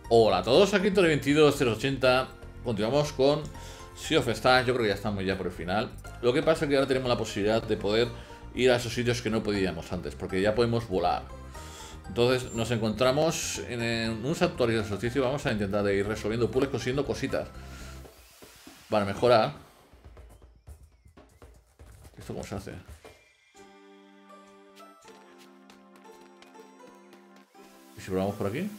Hola a todos, aquí Tony22080. Continuamos con Sea of Stars. Yo creo que ya estamos ya por el final. Lo que pasa es que ahora tenemos la posibilidad de poder ir a esos sitios que no podíamos antes, porque ya podemos volar. Entonces nos encontramos en un santuario de solsticio. Vamos a intentar ir resolviendo puzzles, consiguiendo cositas para mejorar. ¿Esto cómo se hace? ¿Y si probamos por aquí?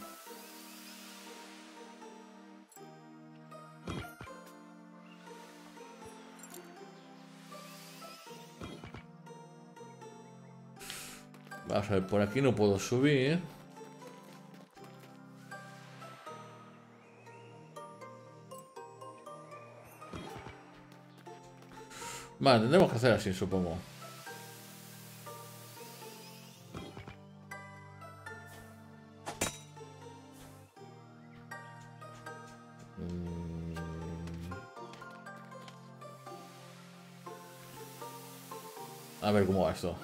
Vamos a ver, por aquí no puedo subir. Vale, tendremos que hacer así, supongo. A ver cómo va esto.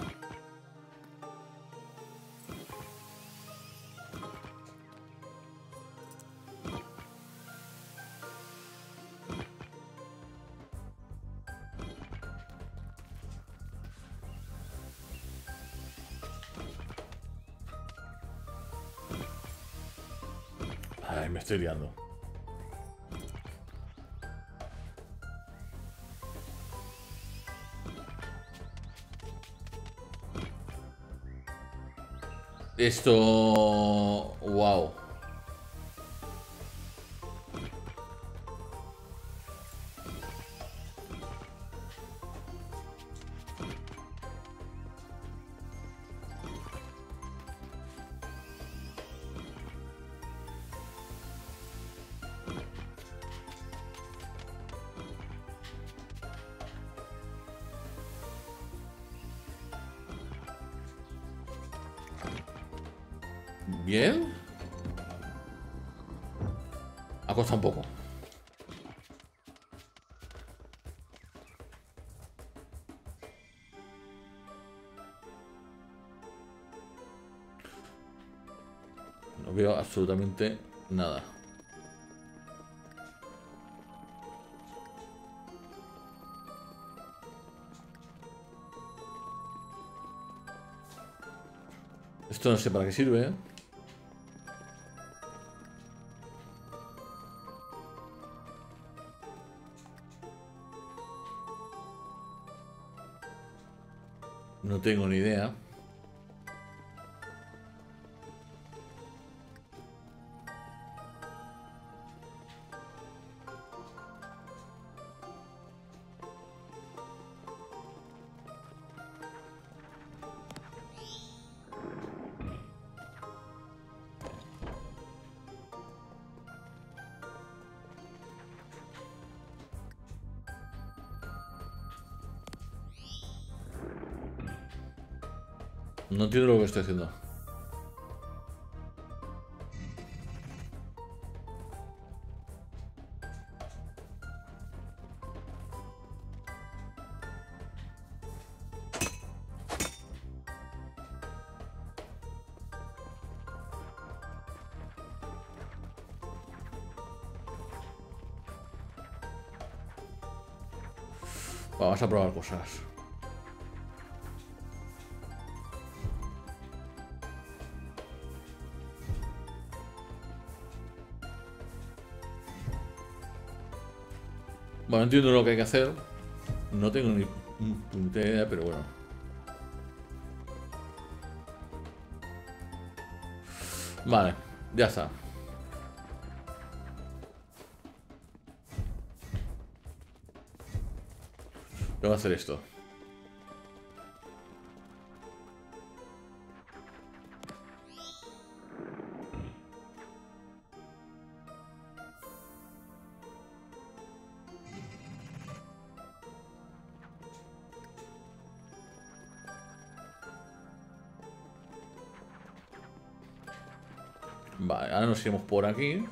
Ay, me estoy liando. Esto... Wow. Bien. Ha costado un poco. No veo absolutamente nada. Esto no sé para qué sirve, ¿eh? No tengo ni idea. No entiendo lo que estoy haciendo. Vamos a probar cosas. Bueno, entiendo lo que hay que hacer. No tengo ni puta idea, pero bueno. Vale, ya está. Voy a hacer esto. Vale, ahora nos iremos por aquí.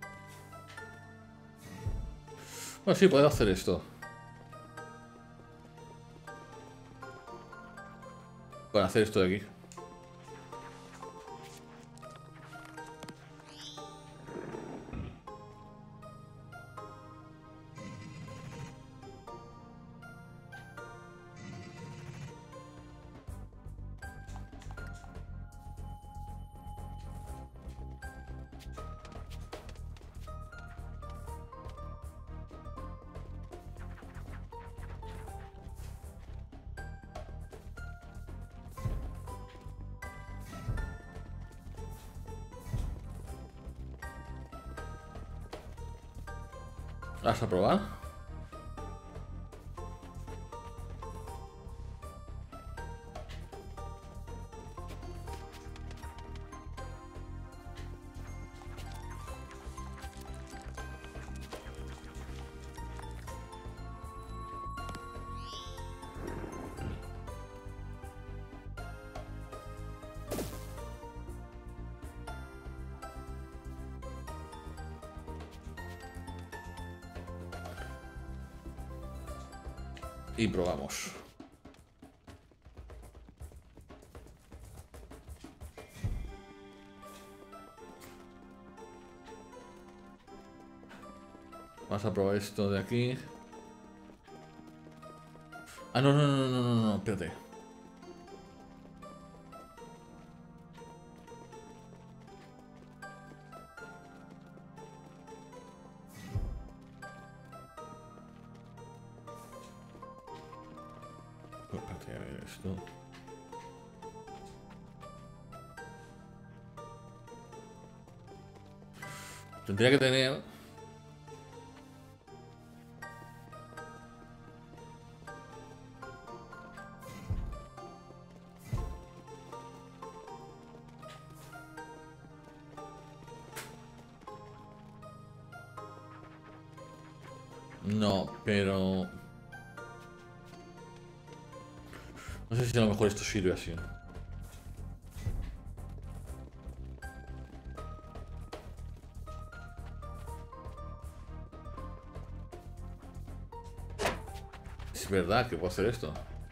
Bueno, sí, puedo hacer esto. para hacer esto de aquí. ¿Vas a probar? Y probamos. Vamos a probar esto de aquí. Ah, no, no, no, no, no, no, espérate. Espérate, a ver esto. Tendría que tener... No, pero... No sé si a lo mejor esto sirve así. Es verdad que puedo hacer esto.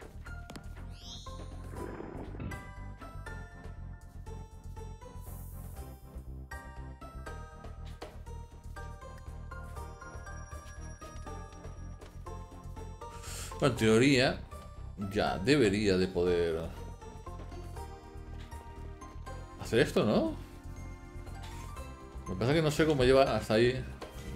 Bueno, en teoría ya debería de poder hacer esto, ¿no? Lo que pasa es que no sé cómo lleva hasta ahí.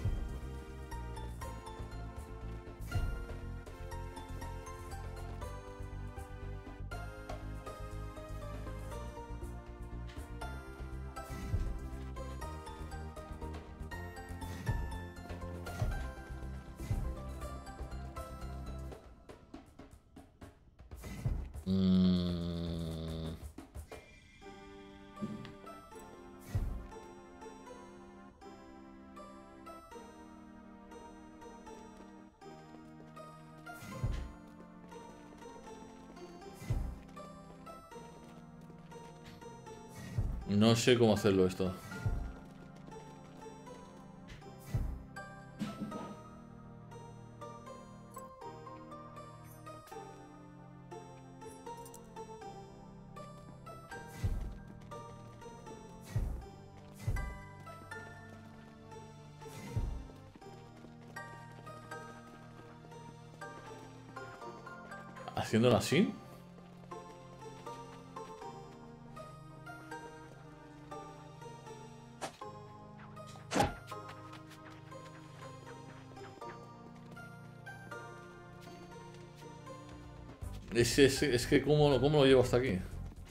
Mm, no sé cómo hacerlo esto. Haciéndolo así. Es que ¿cómo lo llevo hasta aquí?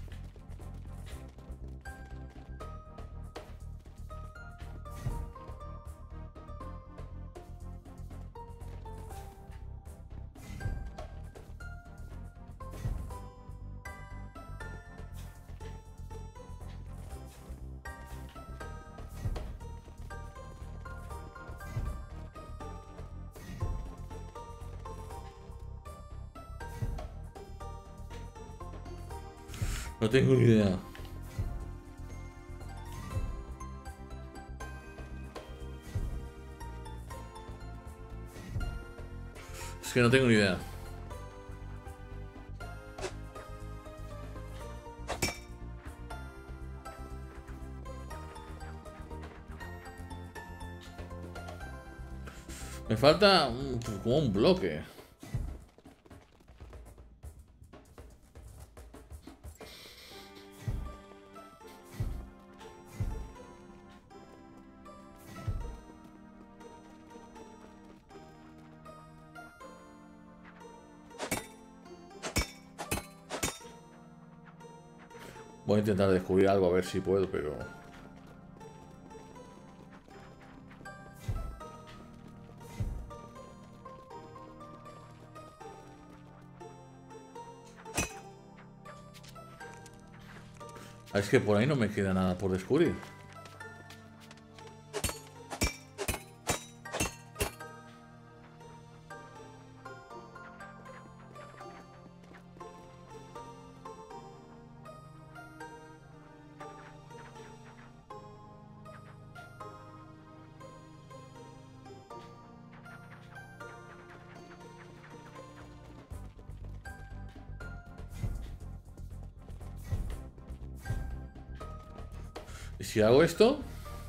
No tengo ni idea. Es que no tengo ni idea. Me falta como un bloque. Voy a intentar descubrir algo a ver si puedo, pero... Es que por ahí no me queda nada por descubrir. ¿Y si hago esto?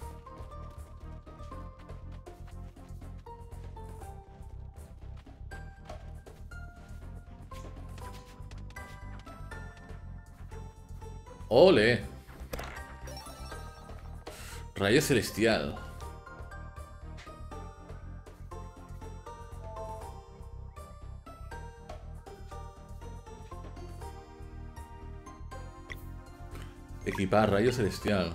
¡Ole! Rayo celestial. Equipar rayo celestial.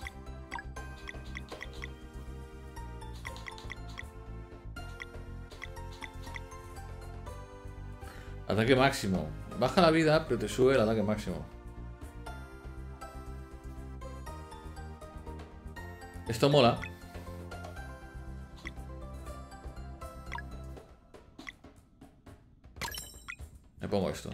Ataque máximo. Baja la vida, pero te sube el ataque máximo. Esto mola. Me pongo esto.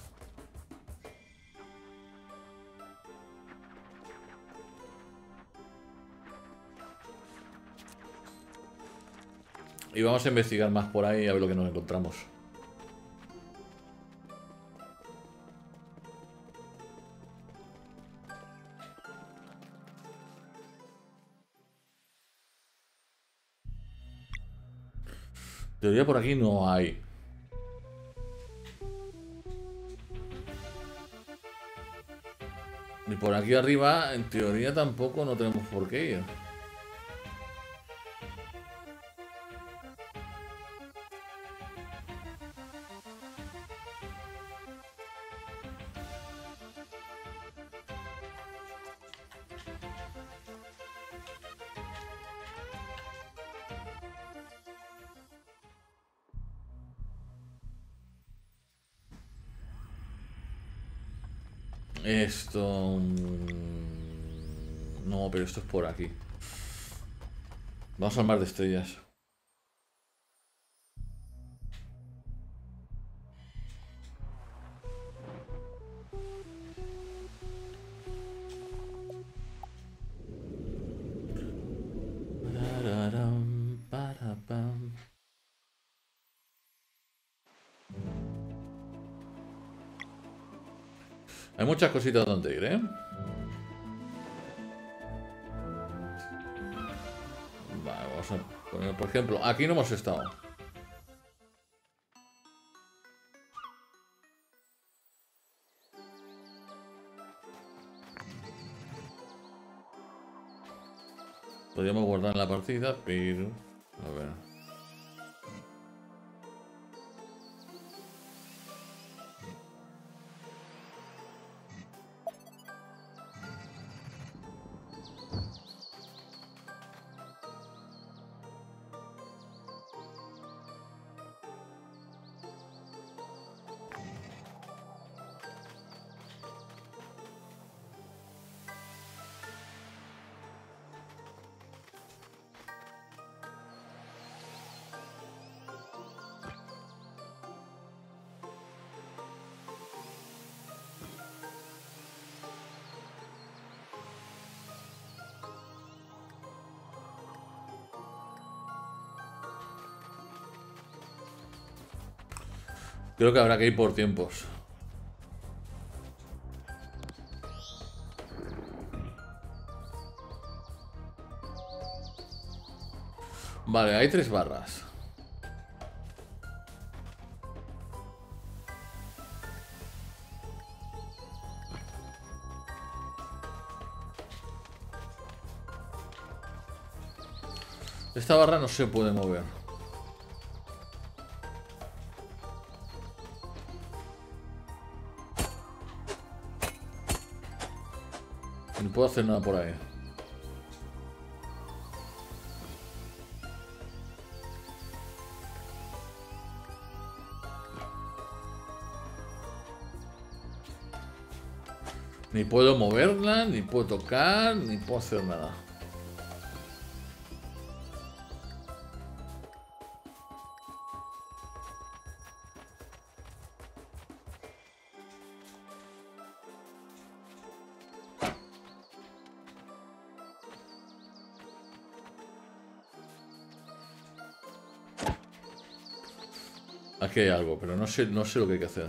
Y vamos a investigar más por ahí a ver lo que nos encontramos. Teoría por aquí no hay. Ni por aquí arriba, en teoría tampoco no tenemos por qué ir. Esto... No, pero esto es por aquí. Vamos al mar de estrellas. Hay muchas cositas donde ir, ¿eh? Vale, vamos a poner, por ejemplo, aquí no hemos estado. Podríamos guardar la partida, pero... A ver... Creo que habrá que ir por tiempos. Vale, hay 3 barras. Esta barra no se puede mover. No puedo hacer nada por ahí. Ni puedo moverla, ni puedo tocar, ni puedo hacer nada. Aquí hay algo, pero no sé lo que hay que hacer.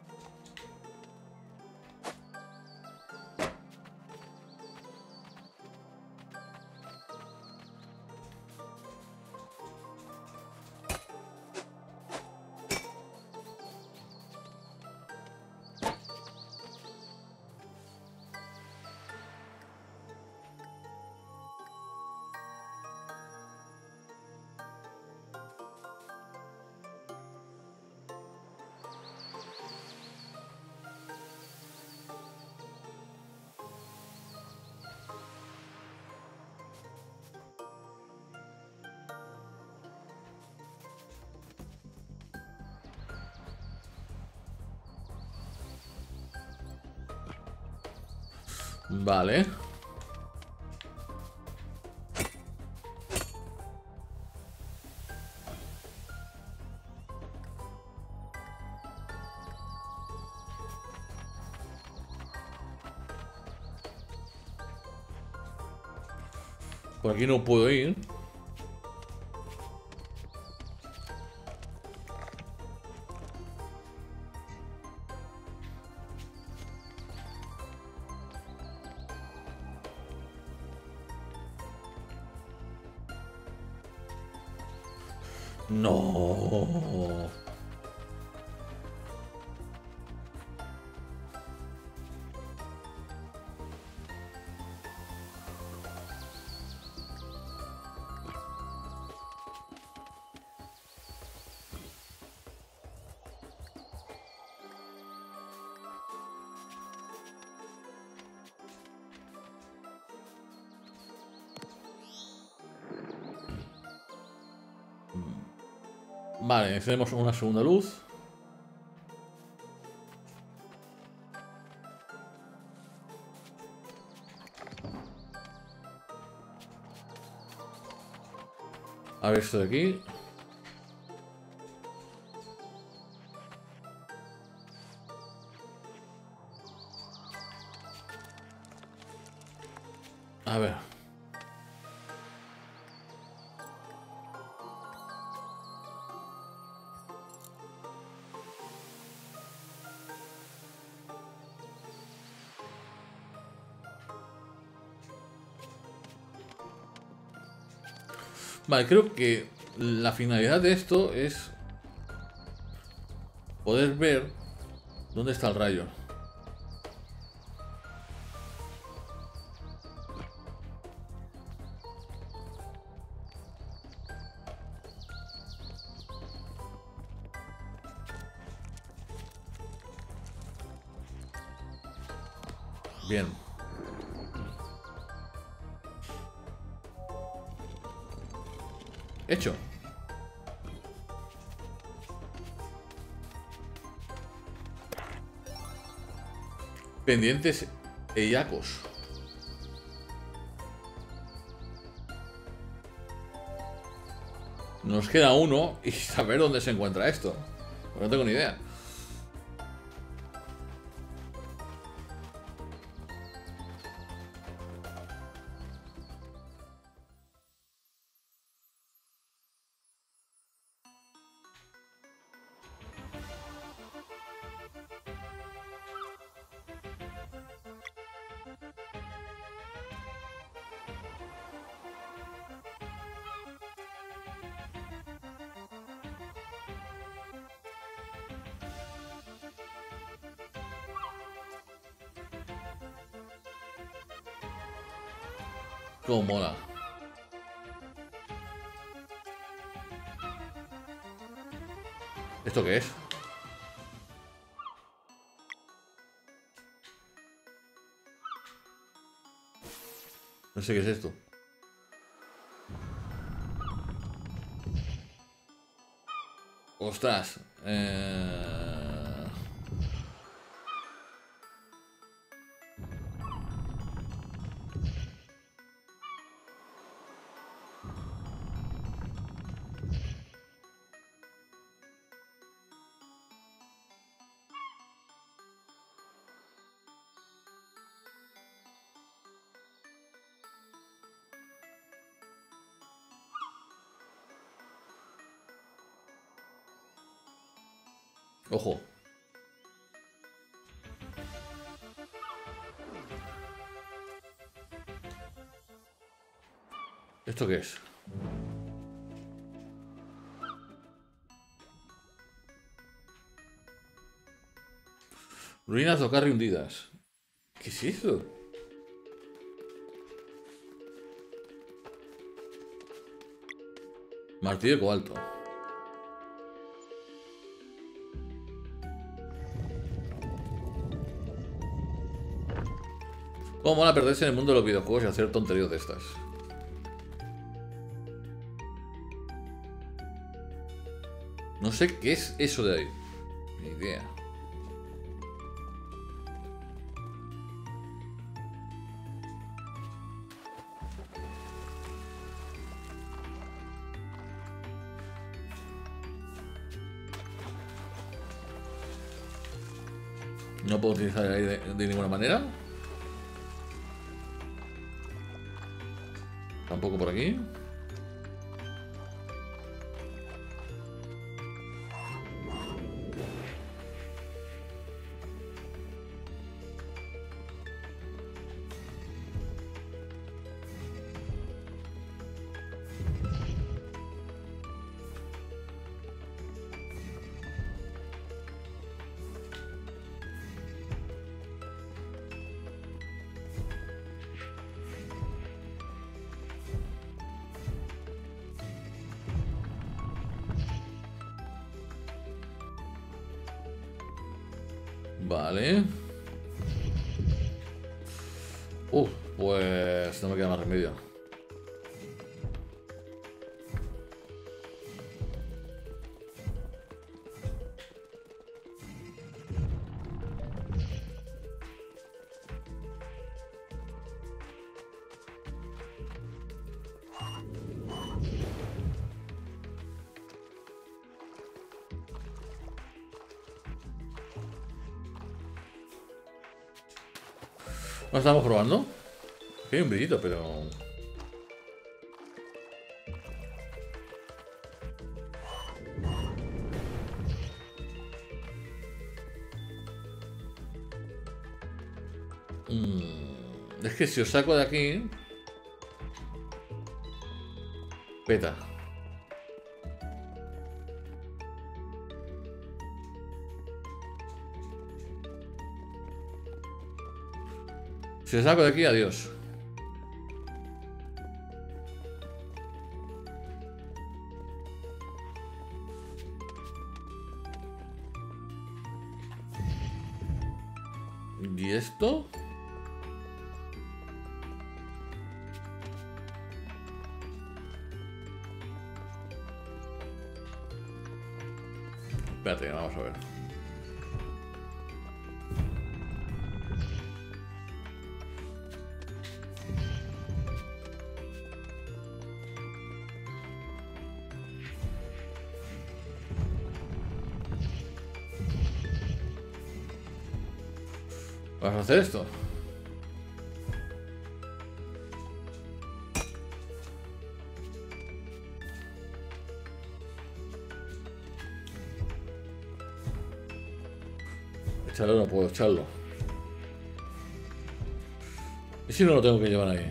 Vale. Por aquí no puedo ir. No. Vale, encendemos una segunda luz. A ver esto de aquí. A ver. Vale, creo que la finalidad de esto es poder ver dónde está el rayo. Bien. Hecho. Pendientes eyacos. Nos queda uno y saber dónde se encuentra esto. No tengo ni idea. Cómo mola. ¿Esto qué es? No sé qué es esto. Ostras. Ojo. ¿Esto qué es? Ruinas de Ocarri hundidas. ¿Qué es eso? Martillo de cobalto. Cómo mola perderse en el mundo de los videojuegos y hacer tonterías de estas. No sé qué es eso de ahí. Ni idea. No puedo utilizar el aire de ninguna manera. Tampoco por aquí. Vale. Pues no me queda más remedio. ¿No estamos probando? Hay un brillito, pero... Es que si os saco de aquí... Peta. Si os saco de aquí, adiós. ¿Y esto? Espérate, vamos a ver. Vamos a hacer esto. Echarlo no puedo echarlo. ¿Y si no lo tengo que llevar ahí?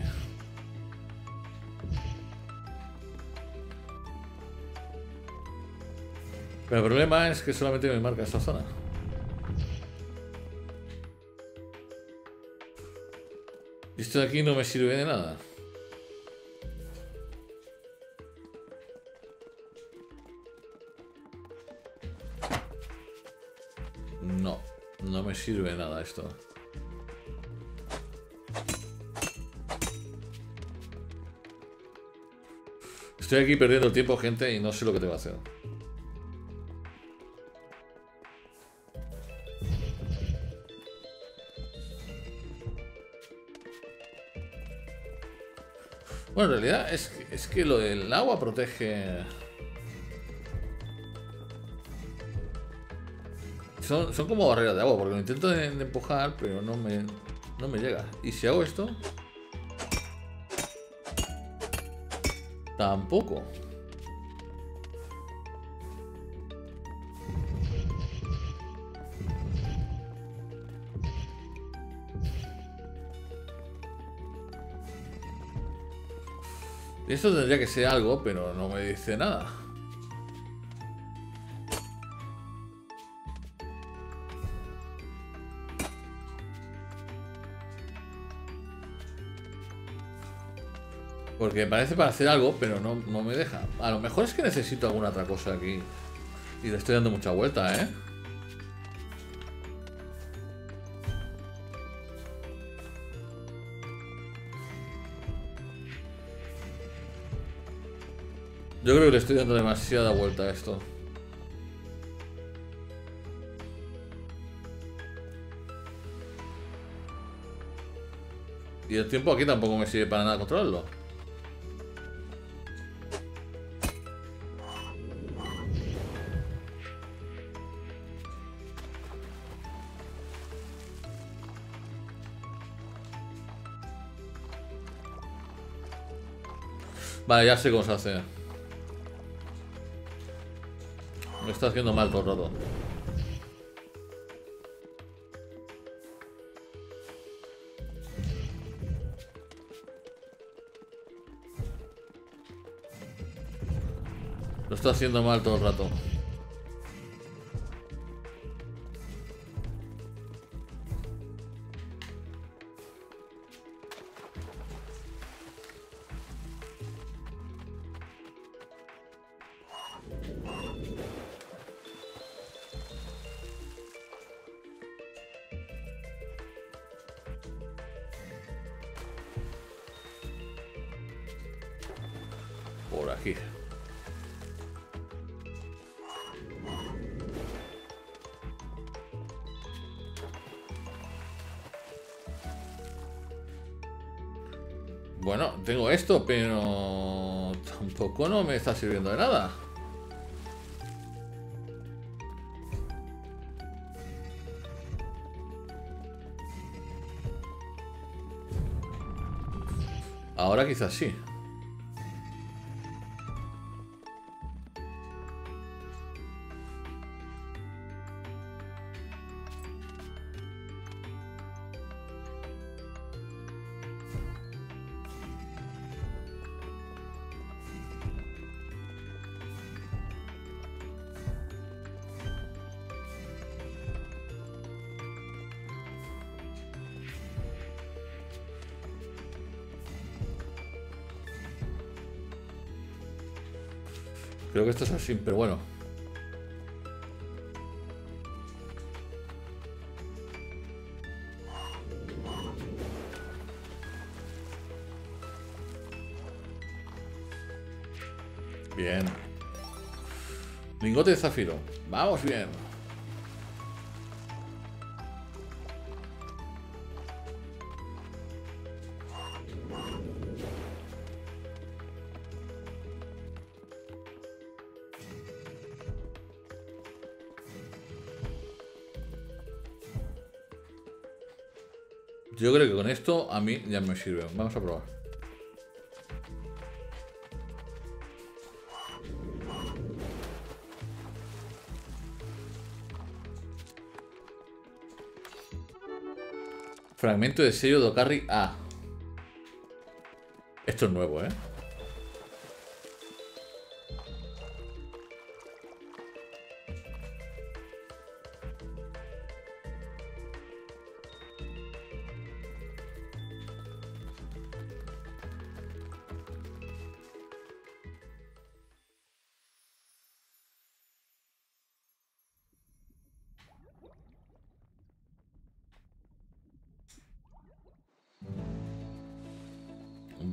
Pero el problema es que solamente me marca esta zona. Y esto de aquí no me sirve de nada. No me sirve nada esto. Estoy aquí perdiendo el tiempo, gente, y no sé lo que tengo que hacer. Bueno, en realidad es que lo del agua protege... Son como barreras de agua, porque lo intento de empujar, pero no me llega. ¿Y si hago esto? Tampoco. Esto tendría que ser algo, pero no me dice nada. Porque parece para hacer algo, pero no me deja. A lo mejor es que necesito alguna otra cosa aquí. Y le estoy dando mucha vuelta, ¿eh? Yo creo que le estoy dando demasiada vuelta a esto. Y el tiempo aquí tampoco me sirve para nada controlarlo. Vale, ya sé cómo se hace. Me está haciendo mal todo el rato. Lo está haciendo mal todo el rato. Por aquí. Bueno, tengo esto, pero tampoco no me está sirviendo de nada. Ahora quizás sí. Creo que esto es así, pero bueno. Bien. Lingote de zafiro. Vamos bien. Yo creo que con esto a mí ya me sirve. Vamos a probar. Fragmento de sello de Ocarri A. Esto es nuevo, ¿eh?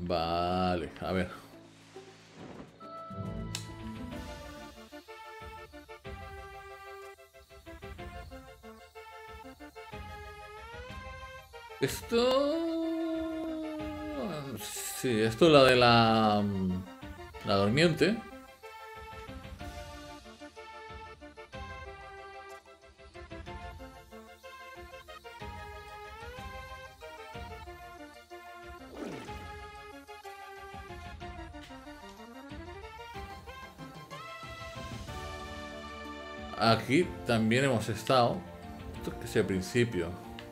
Vale, a ver. Esto... Sí, esto es la de la durmiente. Aquí también hemos estado. Esto que es el principio.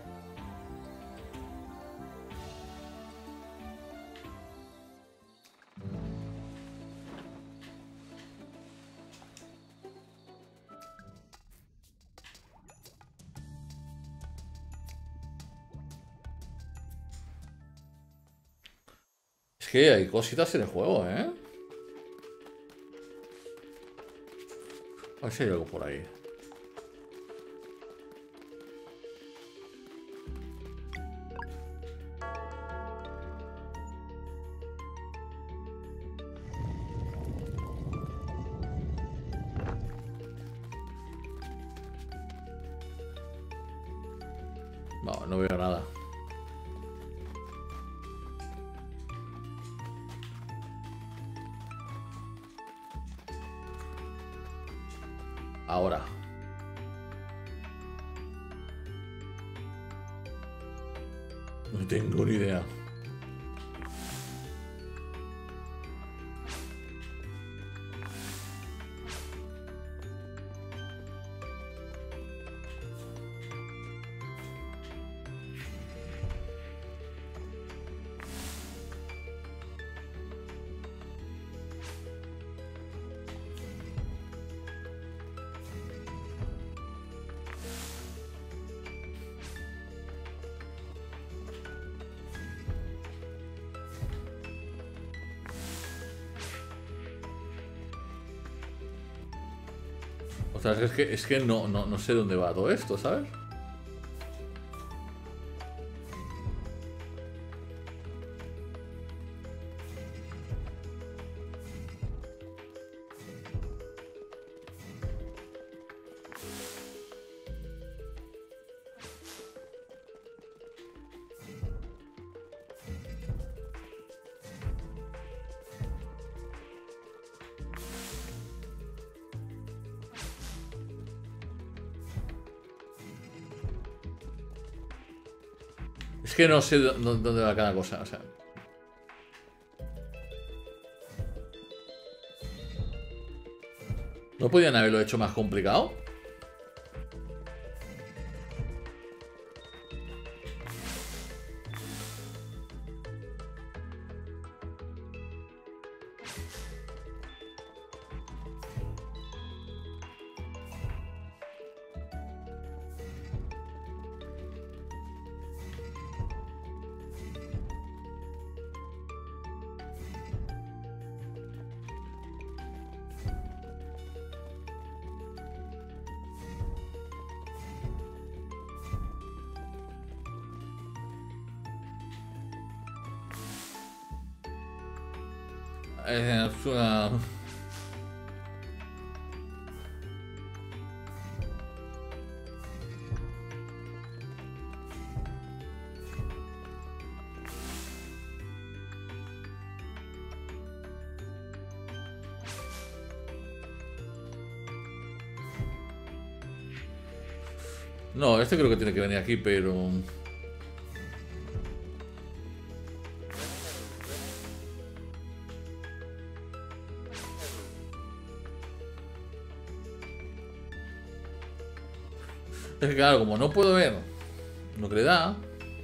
Es que hay cositas en el juego, ¿eh? A ver si hay algo por ahí. No, no veo nada. Ahora. No tengo ni idea. O sea, es que no sé dónde va todo esto, ¿sabes? Es que no sé dónde va cada cosa, o sea. ¿No podían haberlo hecho más complicado? Es una... No, este creo que tiene que venir aquí, pero... Es que claro, como no puedo ver lo que le da...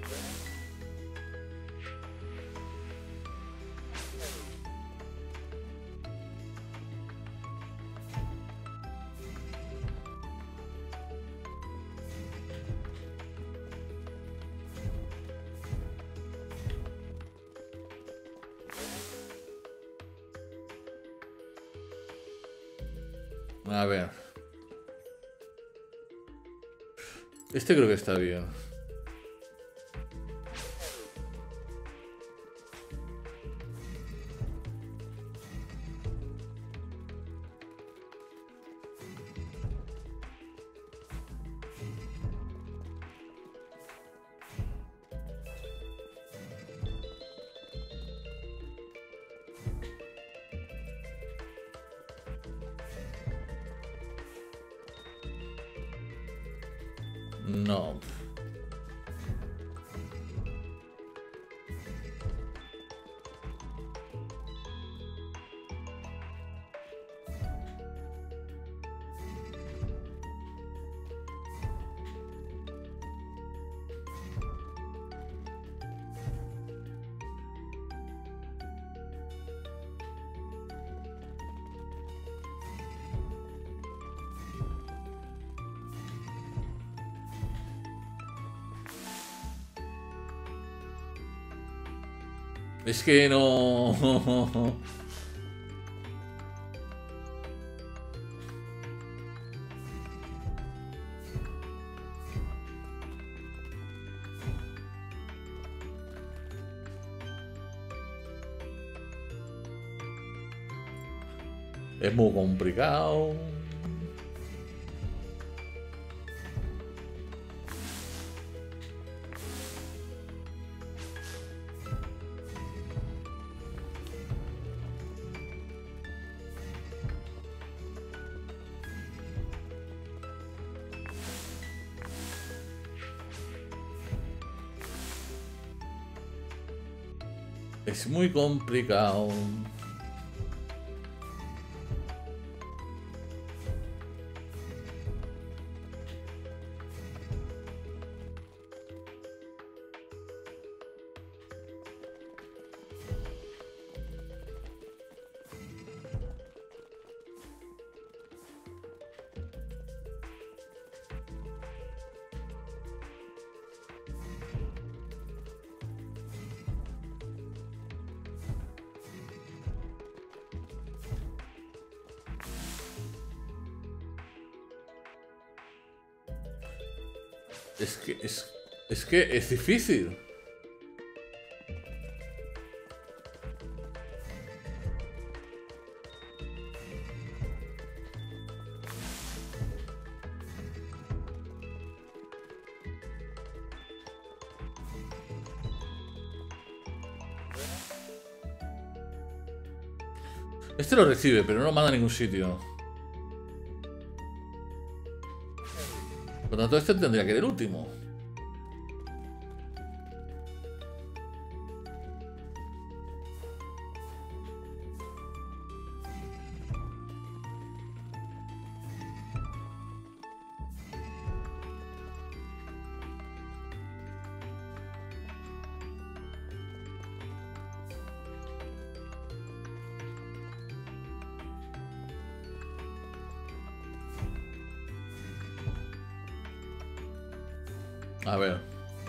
A ver. Este creo que está bien. No. Es que no. Es muy complicado. Es muy complicado. Es que es difícil. Este lo recibe, pero no lo manda a ningún sitio. Por lo tanto, este tendría que ser el último. A ver.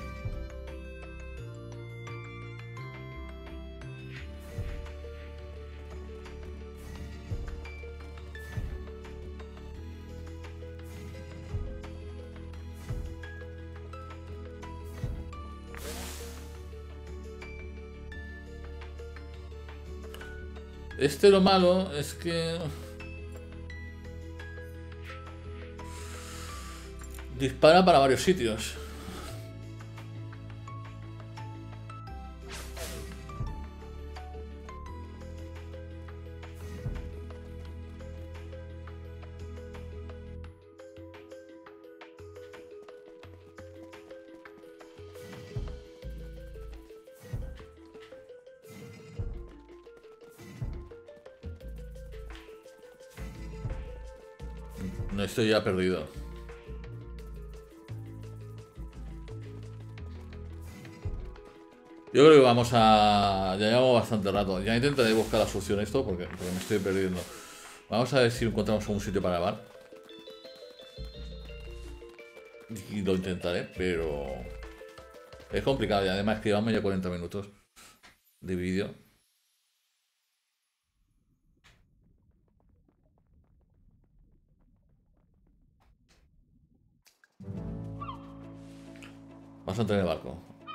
Este lo malo es que dispara para varios sitios. No estoy ya perdido. Yo creo que vamos a... Ya llevamos bastante rato. Ya intentaré buscar la solución a esto porque me estoy perdiendo. Vamos a ver si encontramos un sitio para grabar. Y lo intentaré, pero... Es complicado y además que llevamos ya 40 minutos de vídeo. Vamos a entrar en el barco.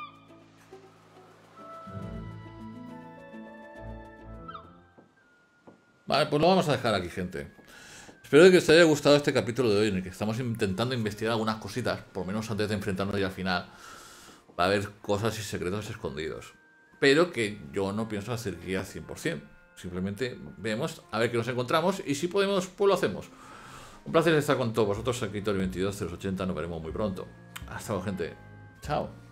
Vale, pues lo vamos a dejar aquí, gente. Espero que os haya gustado este capítulo de hoy en el que estamos intentando investigar algunas cositas, por lo menos antes de enfrentarnos ya al final. Va a haber cosas y secretos escondidos. Pero que yo no pienso hacer guía al 100%. Simplemente vemos a ver qué nos encontramos y si podemos, pues lo hacemos. Un placer estar con todos vosotros aquí, Tori22080, nos veremos muy pronto. Hasta luego, gente. Chao.